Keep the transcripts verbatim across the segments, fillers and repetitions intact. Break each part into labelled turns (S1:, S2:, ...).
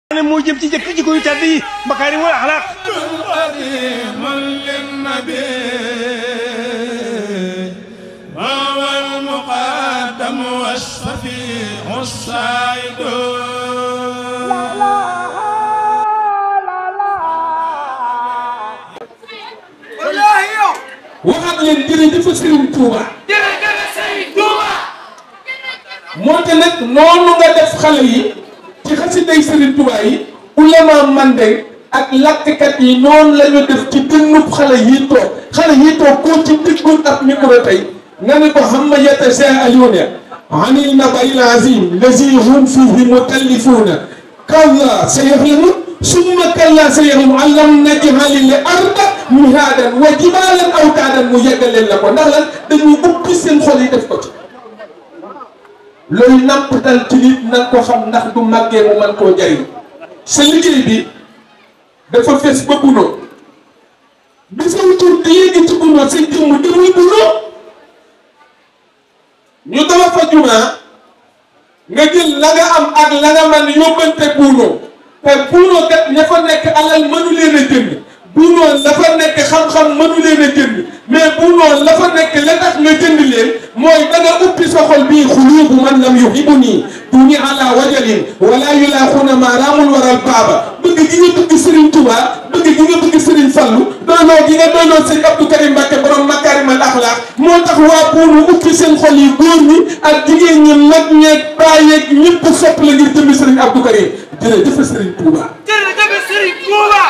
S1: ne moo jëm ci jëkk ci koy tedd yi makaarim wal axlaaq
S2: qadiman linnabi wal muqaddam washafi'u saidu waxaat leen jërëjëf Serigne Touba
S3: jërëjëf Serigne Touba
S2: moo te nag noonu nga def xale yi ci xasiday Serigne Touba yi ulama mandeng ak làkkat yi noonu la ñu def ci dënnub xale yi toog xale yi toog koo ci diggoon ab micro tey nga ne ko xam ma yatasaaluuna anil nabail azim lazi hum fihi mutallifuuna kalla saya'lamuun summa kalla saya'lamuun alam naj'alil arda mihaadan wa jibaalan awtaadan mu yeggaleen la ko ndax lan dañuy ubbi seen xol yi def ko ci loolu nampatal ci nit na ko xam ndax du màggee mu man koo jariñ sa liggéey bi dafa fees ba bunoo bi sa tur di yéegi ci bunoo sa jëmm di muy bunoo ñu dama fa jumaa nga jël la nga am ak la nga man yóbbante bunoo te bunoo kat ña fa nekk alal mënu leen a jënd bunoo la fa nekk xam-xam mënu leen a jënd mais bunoo la fa nekk la tax nga jënd leen mooy da nga ubbi sa xol bii xuluubu man lam yuhibuni duni ala wajalin wala yulaaxuna maaraamul waral baaba bëgg gi nga bëgg Serigne Touba bëgg gi nga bëgg Serigne Fallou doonoo gi nga doonoo Serigne Abdou Karim Mbacké borom makaarimal axlaaq moo tax waa buunu ubbi seen xol yi góor ñi ak jigéen ñi mag ñeeg bàyyeeg ñëpp sopp la ngir jëmmi Serigne Abdou Karim jërëjëf Serigne Touba.
S3: jërëjëf Serigne Touba.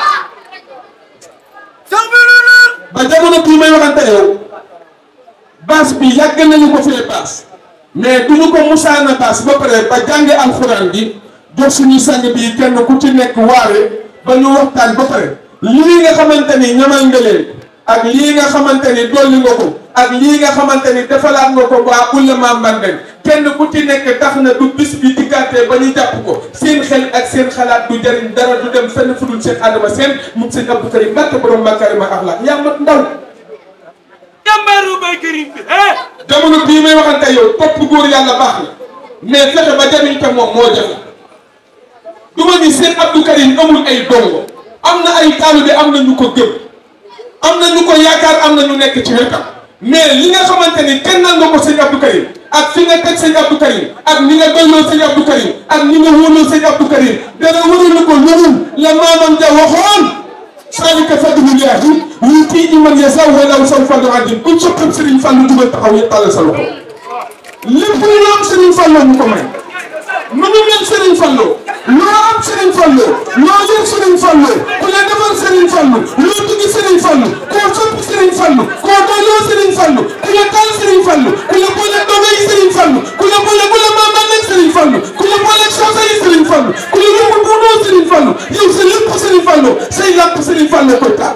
S2: ba jamono bii may waxante yow baas bi yàgg nañu ko fee baas mais du ñu ko musaana baas ba pare ba jànge alxuraan gi jox suñu sang bi kenn ku ci nekk waare ba ñu waxtaan ba pare lii nga xamante ni ñamal nga leen ak lii nga xamante ni dolli nga ko ak lii nga xamante ni defalaat nga ko waa ulama mandeng kenn ku ci nekk tax na du bis bi diggaatee ba ñu jàpp ko seen xel ak seen xalaat du jariñ dara du dem fenn fu dul Cheikh Adama Sène mu sëñ Abdou Karim Mbacké borom makaarimal axlaaq yaa mat ndaw
S3: jàmbaaru bay Karim bi eh.
S2: jamono bii may waxante yow topp góor yàlla baax na mais fexe ba jariñ te moom moo jafe du ma ni seen Abdou Karim amul ay dongo am na ay taalibe am na ñu ko gëm am na ñu ko yaakaar am na ñu nekk ci wetam mais li nga xamante ni kennal nga ko sëñ Abdou Karim ak fi nga teg sëñ Abdou Karim ak ni nga doyloo sëñ Abdou Karim ak ni nga wóoloo sëñ Abdou Karim dara waralu ko loolu la maamam ja waxoon zaalika fadlullaahi yu'tiihi man yashaa'u wallaahu zul fadlil aziim ku soppam Serigne Fallou dugal taxaw yi tàllal sa loxo lépp lu am Serigne Fallou mu ko may nu mu mel Serigne Fallou loo am Serigne Fallou loo yor Serigne Fallou ku la defal Serigne Fallou loo bëgg Serigne Fallou koo sopp Serigne Fallou koo doyloo Serigne Fallou ku la taal Serigne Fallou ku la boole doge yi Serigne Fallou ku la boole ku la maamal ak Serigne Fallou ku la boole soose yi Serigne Fallou ku la yóbbu buunoo Serigne Fallou yow sa lépp Serigne Fallou say làpp Serigne Fallou koy taal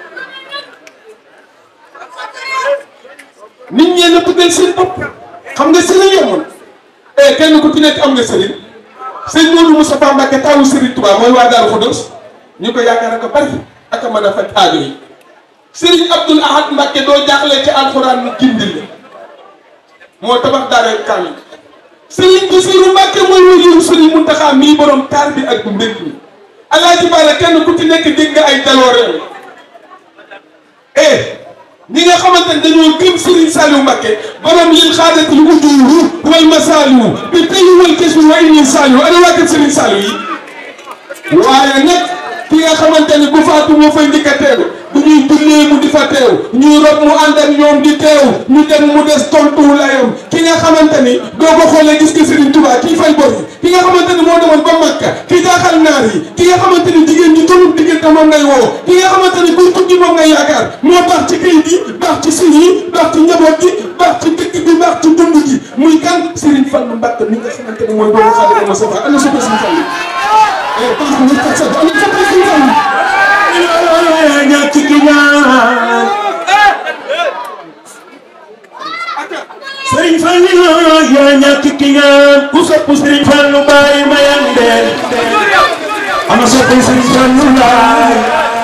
S2: nit ñee na bëggal seen bopp xam nga Serigne yombul eh kenn ku ci nekk am nga Serigne sëñ Modou Moustapha Mbacké taawu Serigne Touba mooy waa Darou Khoudoss ñu ko yaakaar ak bari ak a mën a faj aajo yi Serigne Abdoul Ahad Mbacké doo jaaxle ci alxuraan mu gindil la moo tabax daara kaamil Serigne Bassirou Mbacké mooy wëliwu Serigne Mountakha mii borom taar bi ak bu mbég mi Alaaji Bala kenn ku ci nekk dégg nga ay dalooreem eh ñi nga xamante ne dañoo gëm Serigne Saliou Mbacké borom lil xaadatil ujuuru wal masaalihu bi tey wal kesu wa inni Saliou ana waa kër Serigne Saliou yi waaye nag ki nga xamante ne bu faatu moo fay njëkk a teew bu ñuy jullee mu di fa teew ñuy rob mu ànd ak ñoom di teew ñu dem mu des tontu la yow ki nga xamante ni doo ko xoolee gis nga Serigne Touba kii fay bor yi ki nga xamante ni moo demoon ba Makka ki jaaxal naar yi ki nga xamante ni jigéen ñi tollu diggante moom ngay woo ki nga xamante ni buy tukki moom ngay yaakaar moo baax ci kayit yi baax ci sëy yi baax ci njaboot gi baax ci dëkk bi baax ci dund gi muy kan Serigne Fallou Mbacké mi nga xamante ni mooy doomu Xaadimu Mustafaa ana soppe Serigne Fallou eh baax na ñu kat sa ana soppe Serigne Fallou ñàkk ki ñaan Serigne Fallou yaa ñàkk ki ñaan ku sopp Serigne Fallou bàyyi ma yande ama sopp Serigne Fallou laay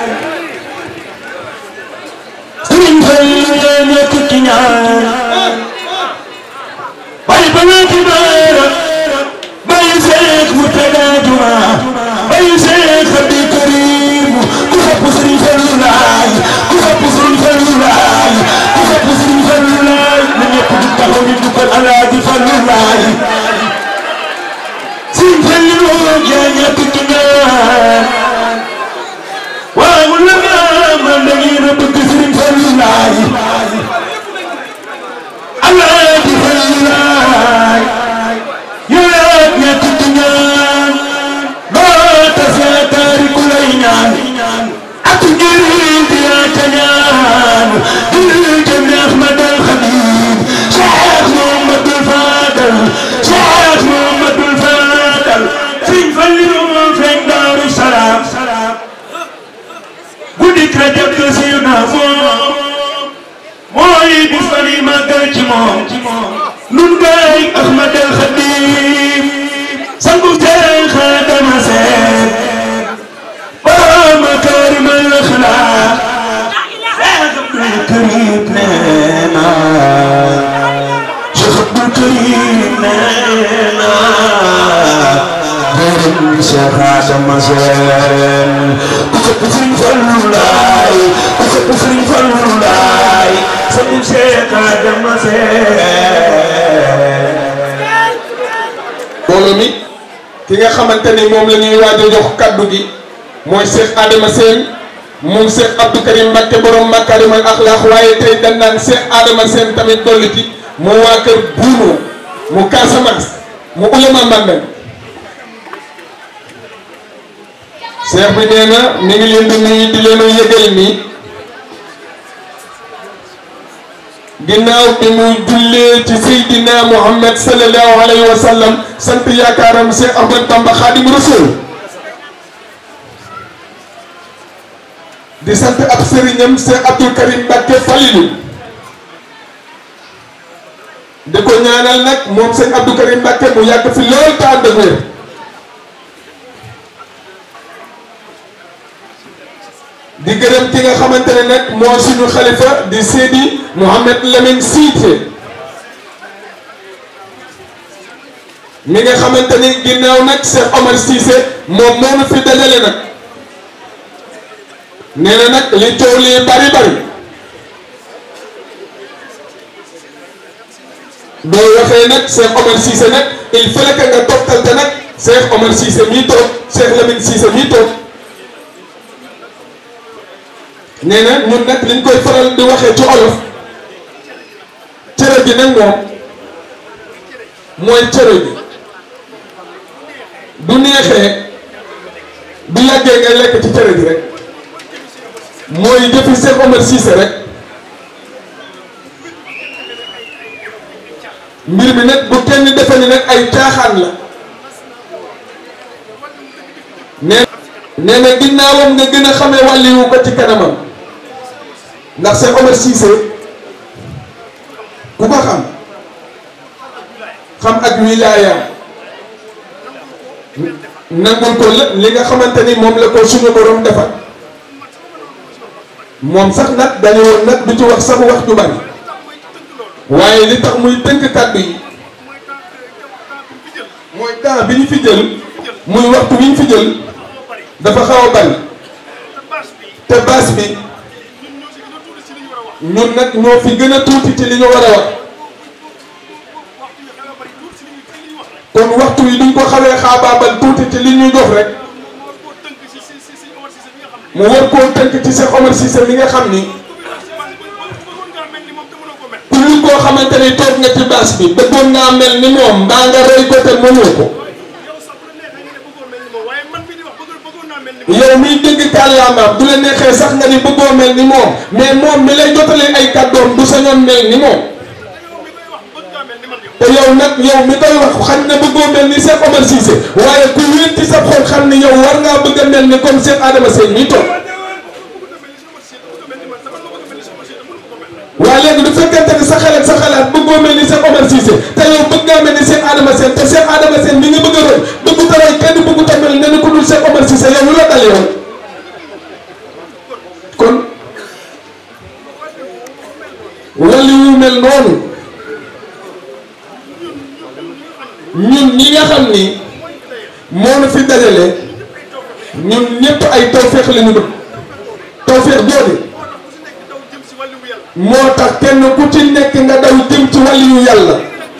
S2: Serigne Fallou yaa ñàkk ki ñaan bàyyi ba nga ci baara bàyyi seek mu tega juma bàyyi
S4: Cheikh Adama Sène ku sopp Serigne Fallou Laye ku sopp Serigne Fallou Laye sopp Cheikh Adama Sène
S2: mbooloo mi ki nga xamante ni moom la ñuy waaj a jox kaddu gi mooy Cheikh Adama Sène moom Cheikh Abdou Karim Mbacké borom Makarimal Akhlaq waaye tey dañ naan Cheikh Adama Sène tamit dolli ci mu waa kër Buuno mu Casamance mu ulama Mbandang Cheikh bi nee na mi ngi leen di nuyu di leen yëgal ni ginnaaw bi mu jullee ci Seydina Muhammad sallallahu alayhi wa sallam sant yaakaaram Cheikh Ahmad Bamba Khadim Rasoul di sant ab sëriñam Cheikh Abdou Karim Mbacké Falilou di ko ñaanal nag moom Cheikh Abdou Karim Mbacké mu yàgg fi lool te ànd ak wér di gërëm ki nga xamante ne nag moo suñu xalifa di Seydi Mouhamed Lamine Cissé mi nga xamante ni ginnaaw nag Cheikh Omar Cissé moom moo nu fi dajale nag nee na nag li coow li bari bari boo waxee nag Cheikh Omar Cissé nag il fallait que nga toftal te nag Cheikh Omar Cissé mii toog Cheikh Lamine Cissé mii toog nee na ñun nag liñ koy faral di waxee ci olof cere ji nag moom mooy cere ji du neexee du yàggee ngay lekk ci cere ji rek mooy jëfi Cheikh Omar Cissé rek mbir mi nag bu kenn defe ni nag ay caaxaan la nee nee na ginnaawam nga gën a xamee wàlliwu ko ci kanamam ndax Cheikh Omar Cissé ku ko xam xam ak wilaayam nangul ko la li nga xamante ni moom la ko suñu borom defal moom sax nag dañu woon nag du ci wax sax wax ju bari waaye li tax muy tënk kàddu yi mooy temps bi ñu fi jël muy waxtu bi ñu fi jël dafa xaw a bari te baas bi ñun nag ñoo fi gën a tuuti ci li ñu war a wax kon waxtu yi duñ ko xawee xaabaabal tuuti ci li ñu jox rek mu war koo tënk ci Cheikh Omar Cissé mi nga xam ni ku ñu koo xamante ni toog nga ci baas bi bëggoon naa mel ni moom mbaa nga roy ko te mënoo ko yow miy dégg kàllaamaam du la neexee sax nga ni bëggoo mel ni moom mais moom mi lay jotalee ay kàddoom du sañoon mel ni moom te yow nag yow mi koy wax xam ne bëggoo mel ni Cheikh Omar Cissé waaye ku wéet ci sa xol xam ni yow war ngaa bëgg a mel ni comme Cheikh Adama Sène mi toog waaye léegi du fekkente ni sa xalaat sa xalaat bëggoo mel ni Cheikh Omar Cissé te yow bëgg ngaa mel ni Cheikh Adama Sène te Cheikh Adama Sène mi nga bëgg a roy bëggu ta roy kenn bëggu ta mel ne ni ku dul Cheikh Omar Cissé yow lu la dal yow kon wali wu mel noonu ñun ñi nga xam ni moo nu fi dajale ñun ñëpp ay tawféex la ñu bëgg tawféex jooju moo tax kenn ku ci nekk nga daw jëm ci wàlliyu yàlla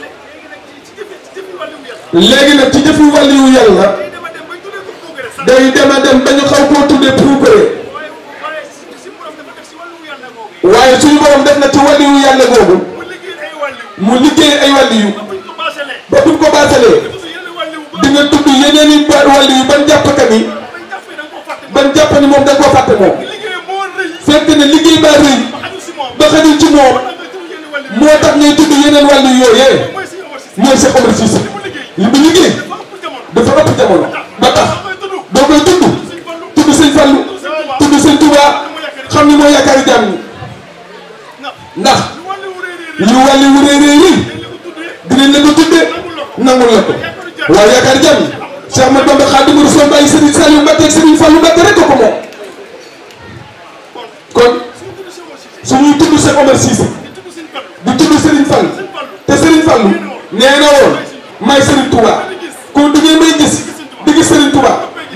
S2: léegi nag ci jëfi wàlliyu yàlla day dem a dem ba ñu xaw koo tuddee puukare waaye suñu borom def na ci wàlliyu yàlla googu mu liggéey ay wàlliyu ba buñ ko baasalee di nga tudd yeneen i wàlliyu ban jàpp ka ni ban jàpp ni moom da koo fàtte moom fekk ne liggéey baa rëy ba xajul ci moom moo tax ñuy tudd yeneen wàllu yooyee mooy Cheikh Omar Cissé li mu liggéey dafa ëpp jamono ba tax boo koy tudd tudd sëñ Fallou tudd sëñ Touba xam ni moo yaakaari jàmm ñi ndax lu wàllu wu rëy rëy rëy dinañ la ko tuddee nangul la ko waaye yaakaari jàmm ñi Cheikh Ahmadou Bamba Khadimou Rassoul bàyyi Serigne Saliou Mbacké ak Serigne Fallou Mbacké rek ko ko moom kon suñuy tudd Cheikh Omar Cissé di tudd Serigne Fall te Serigne Fall nee na woon may Serigne Touba kon du ngeen may gis di gis Serigne Touba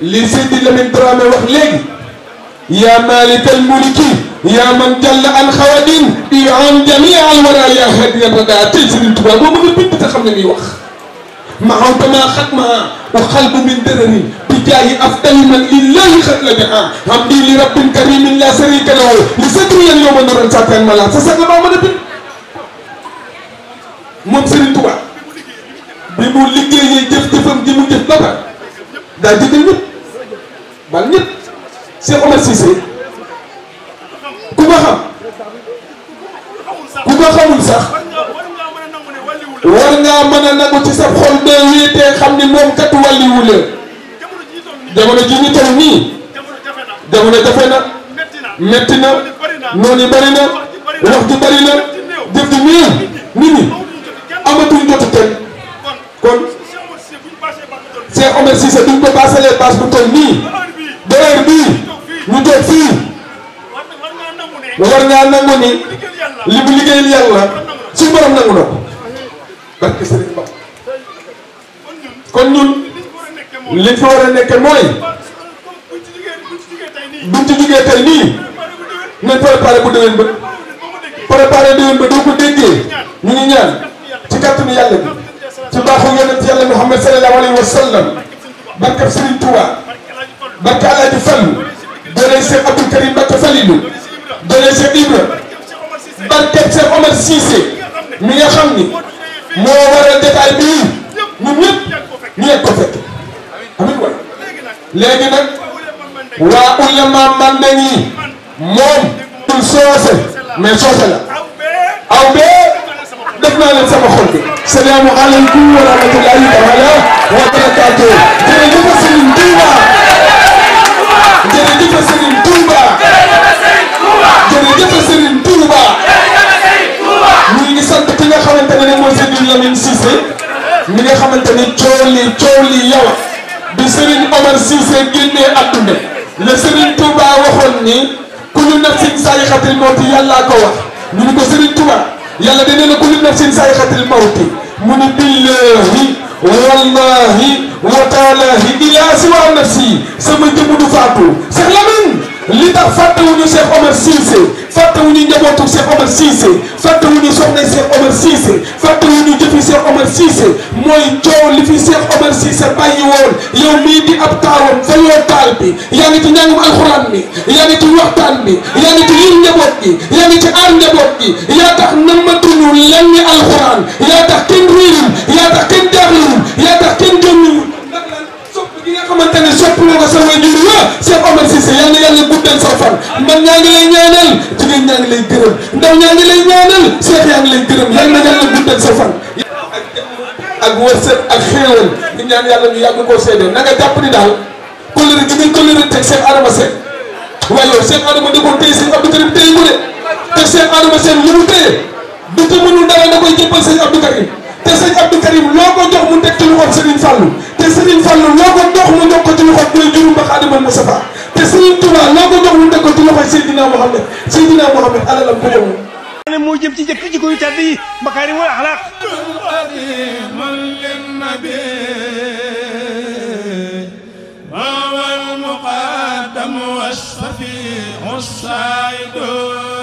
S2: li Seydi Lamine Dramé wax léegi yaa maalikal mulki yaa man jalla an xawadin bi an jamii al wara yaa hadiyan radaa tey Sëriñ Tuubaa moo mën a bind te xam ne muy wax ma awtama xatma wa xalbu min dararin bi jaayi afdali man lillahi xat la biha hamdi li rabbin karimin la sharika lahu li sadri yan yowma nuran satan mala sa sag la maa mën a bind moom Sëriñ Tuubaa bi mu liggéeyee jëf-jëfam ji mu jëf ba pare daa jëgal ñëpp bal ñëpp Cheikh Omar Cissé ku ko xam ku ko xamul sax war ngaa mën a nangu ci sa xol bee wéetee xam ni moom kat wàlliwu la jamono ji ñu toll nii jamono jafe na metti na noonu yi bëri na wax ji bëri na jëf ji néew nit ñi amatuñ jotu kenn kon Cheikh Omar Cissé duñ ko baasalee baas bu toll nii ba heure bii ñu toog fii war ngaa nangu ni li mu liggéeyal yàlla suñu borom nangu na ko barke Sëriñ Ba kon ñun li fi war a nekk mooy buñ ci jugee tey nii nañ préparé bu déwén ba préparé déwén ba doo ko déggee ñu ngi ñaan ci kàttanu yàlla bi ci baaxu yonent yàlla Muhammad sallallahu alayhi wa sallam barkab Sëriñ Tuubaa barke Alaaji Fallu doole Cheikh Abdou Karim Mbacké Falilou doole Cheikh Ibra barkeb Cheikh Omar Cissé mi nga xam ni moo waral détail bii ñun ñëpp ñu yegg ko fekk amiin wala léegi nag waa ulama Mandeng yi moom dul soose mais soose la aw bee def naa leen sama xol bi salaamu aleykum wa rahmatullahi taala wa barakaatu jërëjëf Serigne Touba jërëjëf Serigne Touba jërëjëf Serigne Touba ñu ngi sant ki nga xamante ne mooy Seydi Lamine Cissé mi nga xamante ni coow li coow li yow bi Serigne Omar Cissé génnee àdduna le Serigne Touba waxoon ni kullu nafsin zaa'iqatul mawti yàllaa ko wax ñu ni ko Serigne Touba yàlla da nee na kullu nafsin zaa'iqatul mawti mu ni billahi wallahi wa taalahi ila siwa nafsi sama jëmm du faatu Cheikh Lamine li tax fàttewuñu Cheikh Omar Cissé fàttewuñu njabootu Cheikh Omar Cissé fàttewuñu soxna Cheikh Omar Cissé fàttewuñu jëfi Cheikh Omar Cissé mooy coow li fi Cheikh Omar Cissé bàyyi woon yow mii di ab taawam fa yoo taal bi yaa ngi ci njàngum alxuraan bi yaa ngi ci waxtaan bi yaa ngi ci yir njaboot gi yaa ngi ci aar njaboot gi yaa tax namatuñu lenn alxuraan yaa tax kenn réerul yaa tax kenn jaaxlewul yaa tax kenn jëmmiwul ndax lan sopp gi nga xamante ne sopp nga ko sa waajur wa Cheikh Omar Cissé yal na yàlla guddal sa fan man ñaa ngi lay ñaanal jigéen ñaa ngi lay gërëm ndaw ñaa ngi lay ñaanal Cheikh yaa ngi lay gërëm yal na yàlla guddal sa fan ak wërsëg ak xéewal ñu ñaan yàlla ñu yàgg koo seede na nga jàpp ni daal kóllëre gi nga kóllëre teg Cheikh Adama Seck waaye yow Cheikh Adama da koo téye sëñ Abdou Karim téye ko de te Cheikh Adama Seck lu mu téye du te mënul dara da koy jébbal sëñ Abdou Karim te sëñ Abdou Karim loo ko jox mu teg ci loxoom Serigne Fallou te Serigne Fallou loo ko jox mu jox ko ci loxoom mooy jurum ba Xaadimal Mustafa te Serigne Touba loo ko jox mu teg ko ci loxoom Seydina Mohamed Seydina Mohamed alalam ko moom
S1: ne moo jëm ci jëkk jikko yu tedd yi makaarimul axlaaq
S4: هو المقدم والشفيع السعيد